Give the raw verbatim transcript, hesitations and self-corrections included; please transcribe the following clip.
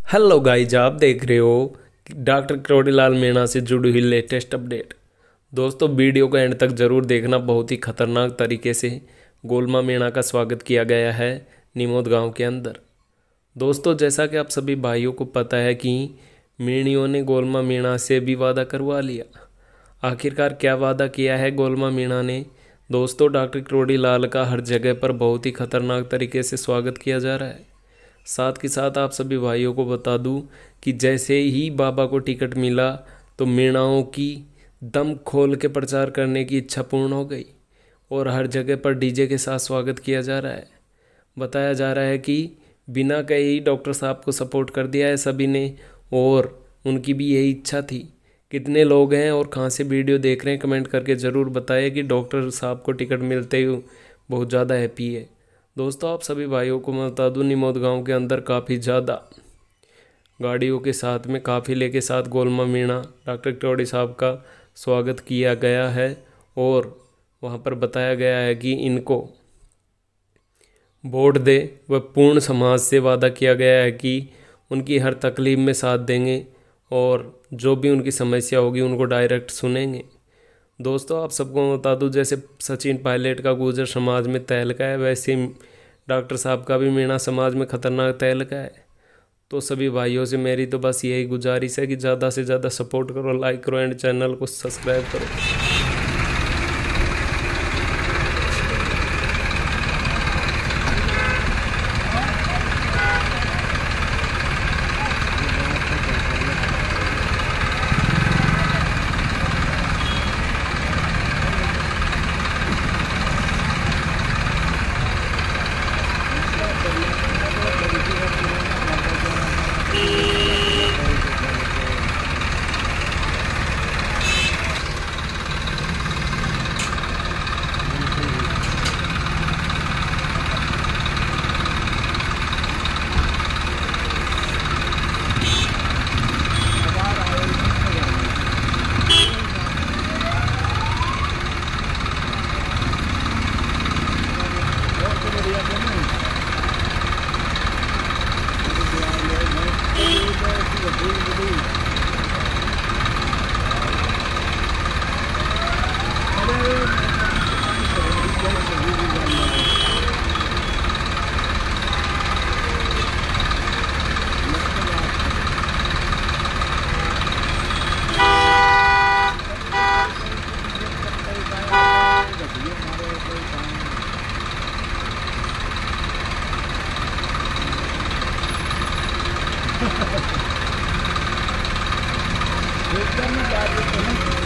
Hello guys, आप देख रहे हो डॉक्टर क्रोडीलाल मीणा से जुड़ी हुई लेटेस्ट अपडेट। दोस्तों, वीडियो को एंड तक ज़रूर देखना। बहुत ही खतरनाक तरीके से गोलमा मीणा का स्वागत किया गया है निमोद गांव के अंदर। दोस्तों, जैसा कि आप सभी भाइयों को पता है कि मीणियों ने गोलमा मीणा से भी वादा करवा लिया। आखिरकार क्या वादा किया है गोलमा मीणा ने? दोस्तों, डॉक्टर क्रोडीलाल का हर जगह पर बहुत ही खतरनाक तरीके से स्वागत किया जा रहा है। साथ के साथ आप सभी भाइयों को बता दूं कि जैसे ही बाबा को टिकट मिला तो मीणाओं की दम खोल के प्रचार करने की इच्छा पूर्ण हो गई और हर जगह पर डीजे के साथ स्वागत किया जा रहा है। बताया जा रहा है कि बिना कहे ही डॉक्टर साहब को सपोर्ट कर दिया है सभी ने और उनकी भी यही इच्छा थी। कितने लोग हैं और कहाँ से वीडियो देख रहे हैं कमेंट करके ज़रूर बताइए कि डॉक्टर साहब को टिकट मिलते ही बहुत ज़्यादा हैप्पी है। दोस्तों, आप सभी भाइयों को मैं बता दूं, निमोद गांव के अंदर काफ़ी ज़्यादा गाड़ियों के साथ में काफिले के साथ गोलमा मीणा डॉक्टर क्रोडी साहब का स्वागत किया गया है और वहां पर बताया गया है कि इनको वोट दे व पूर्ण समाज से वादा किया गया है कि उनकी हर तकलीफ में साथ देंगे और जो भी उनकी समस्या होगी उनको डायरेक्ट सुनेंगे। दोस्तों, आप सबको मैं बता दूं, जैसे सचिन पायलट का गुर्जर समाज में तहलका है, वैसे डॉक्टर साहब का भी मीणा समाज में खतरनाक तहलका है। तो सभी भाइयों से मेरी तो बस यही गुजारिश है कि ज़्यादा से ज़्यादा सपोर्ट करो, लाइक करो एंड चैनल को सब्सक्राइब करो। एकदम